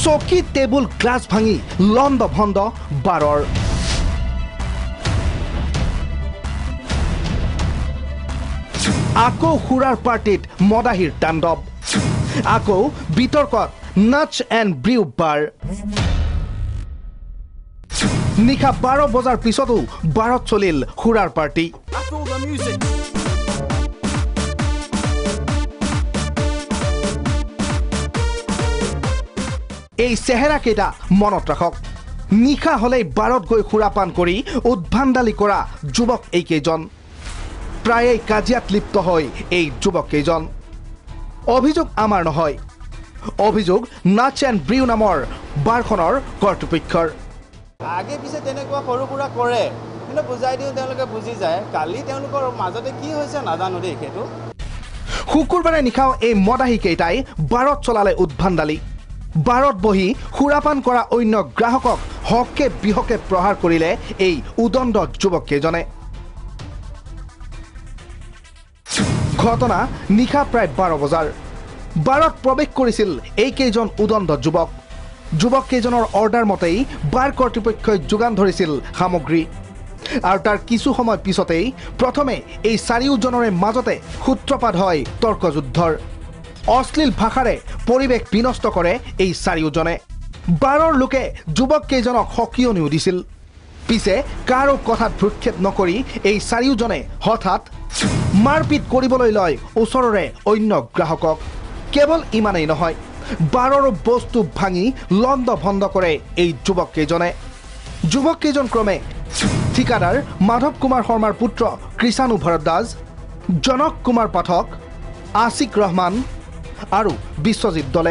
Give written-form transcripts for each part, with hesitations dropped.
চকী table glass ভাঙি লণ্ড ভণ্ড বাৰৰ আকৌ খুৰাৰ পাৰ্টিত মদাহীৰ তাণ্ডৱ আকৌ বিতৰ্কত নাচ এণ্ড ব্ৰিউ বাৰ নিশা 12 বজাৰ পিছতো বাৰত চলিল খুৰাৰ পাৰ্টি এই চেহেৰা কেইটা মনত ৰাখক নিশা হলেই বাৰত গৈ খুৰাপান কৰি উদ্ভাণ্ডালি কৰা যুৱক এইকেইজন প্ৰায়ে কাজিয়াত লিপ্ত হয় এই যুৱক কেইজন অভিযোগ আমাৰ নহয় অভিযোগ নাচ এণ্ড ব্ৰিউ নামৰ বাৰখনৰ কৰ্তৃপক্ষৰ আগে পিছে তেনেকুৱা সৰু সুৰা কৰে কিন্তু বুজাই দিওঁ তেওঁলোকে বুজি যায় কালি তেওঁলোকৰ মাজতে কি হৈছে নাজানো দেই সেইটো শুকুৰবাৰে নিশাও এই মদাহী কেইটাই বাৰত চলালে উদ্ভাণ্ডালি বাৰত বহি খুৰাপান কৰা অন্য গ্ৰাহকক হকে বিহকে প্ৰহাৰ কৰিলে এই উদণ্ড যুৱক কেইজনে ঘটনা নিশা প্ৰায় 12 বজাৰ বাৰত প্ৰৱেশ কৰিছিল এই কেইজন উদণ্ড যুৱক কেইজনৰ অৰ্ডাৰ মতেই বাৰ কৰ্তৃপক্ষই যোগান ধৰিছিল সামগ্ৰী আৰু তাৰ কিছু সময় পিছতেই প্ৰথমে এই চাৰিওজনৰে মাজতে সূত্ৰপাত হয় তৰ্কযুদ্ধৰ অশ্লীল ভাষাৰে পৰিৱেশ বিনষ্ট কৰে এই চাৰিওজনে বাৰৰ লোকে যুৱক কেইজনক সকিয়নিও দিছিল পিছে কাৰো কথাত ভ্ৰক্ষেপ নকৰি এই চাৰিওজনে হঠাৎ মাৰপিট কৰিবলৈ লয় ওচৰৰে অন্য গ্ৰাহকক কেৱল ইমানেই নহয় বাৰৰ বস্তু ভাঙি লণ্ড ভণ্ড কৰে এই যুৱক কেইজন ক্ৰমে ঠিকাদাৰ মাধৱ কুমাৰ শৰ্মাৰ পুত্ৰ কৃষাণু ভৰদ্বাজ জনক কুমাৰ পাঠক আছিক ৰহমান আৰু বিশ্বজিৎ দলে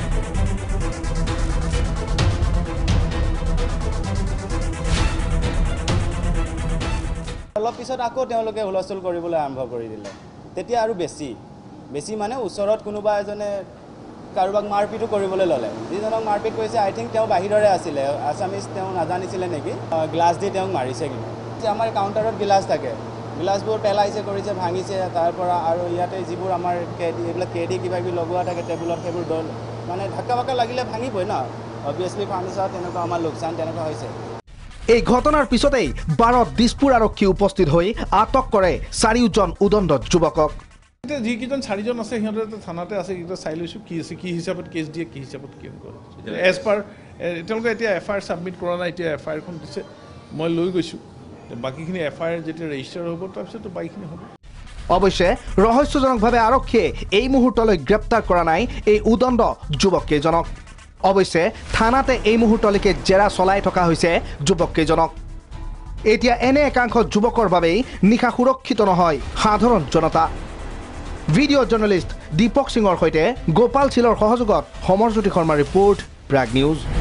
অলপ পিছত আকৌ তেওঁলোকে হুলস্থুল কৰিবলৈ আৰম্ভ কৰি দিলে তেতিয়া আৰু বেছি মানে ওচৰত কোনোবা এজনে কাৰোবাক মাৰপিটো কৰিবলৈ ল'লে যিজনক মাৰপিট কৰিছে আই থিংক তেওঁ বাহিৰৰে আছিলে আছামিজ তেওঁ নাজানিছিলে নেকি গ্লাছ দি তেওঁক মাৰিছে কিন্তু আমাৰ কাউণ্টাৰত গিলাচ থাকে গিলাচবোৰ পেলাইছে কৰিছে ভাঙিছে তাৰ পৰা আৰু ইয়াতে যিবোৰ আমাৰ এইবিলাক কেডি কিবা কিবি লগোৱা থাকে টেবুলত সেইবোৰ দল মানে ধাক্কা বাক্কা লাগিলে ভাঙিবই ন অবভিয়াছলি ফাৰ্নিচাৰ তেনেকুৱা আমাৰ লোকচান তেনেকুৱা হৈছে এই ঘটনাৰ পিছতেই বাৰত দিছপুৰ আৰক্ষী উপস্থিত হৈ আটক কৰে চাৰিওজন উদণ্ড যুৱকক যিকেইজন চাৰিজন আছে সিহঁতে থানাতে আছে এইকেইটা চাই লৈছোঁ কি আছে কি হিচাপত কেছ দিয়ে কি হিচাপত কি কৰে এজ পাৰ তেওঁলোকে এতিয়া এফআইআৰ ছাবমিট কৰা নাই এতিয়া এফআইআৰখন দিছে মই লৈ গৈছোঁ বাকীখিনি এফআইআৰ যেতিয়া ৰেজিষ্টাৰ হ'ব তাৰপিছতো বাকীখিনি হ'ব অৱশ্যে ৰহস্যজনকভাৱে আৰক্ষীয়ে এই মুহূৰ্তলৈ গ্ৰেপ্তাৰ কৰা নাই এই উদণ্ড যুৱক কেইজনক অৱশ্যে থানাতে এই মুহূৰ্তলৈকে জেৰা চলাই থকা হৈছে যুৱক কেইজনক এতিয়া এনে একাংশ যুৱকৰ বাবেই নিশা সুৰক্ষিত নহয় সাধাৰণ জনতা ভিডিঅ' জাৰ্নেলিষ্ট দীপক সিঙৰ সৈতে গোপাল চিলৰ সহযোগত সমৰজ্যোতি শৰ্মাৰ ৰিপৰ্ট প্ৰাগ নিউজ